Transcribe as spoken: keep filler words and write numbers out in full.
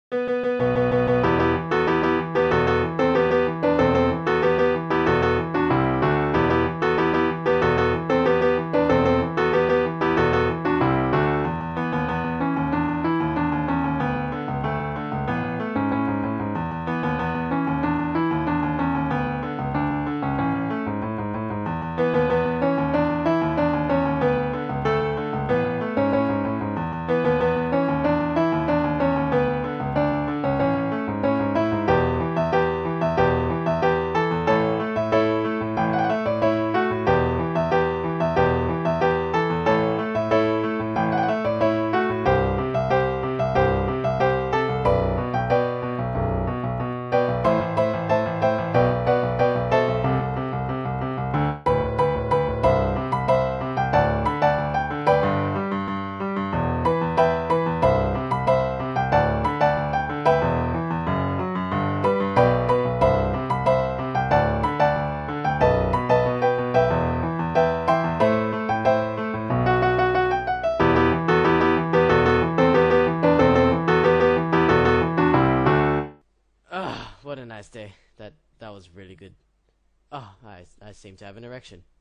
Ah, what a nice day. That that was really good. Oh, I I seem to have an erection.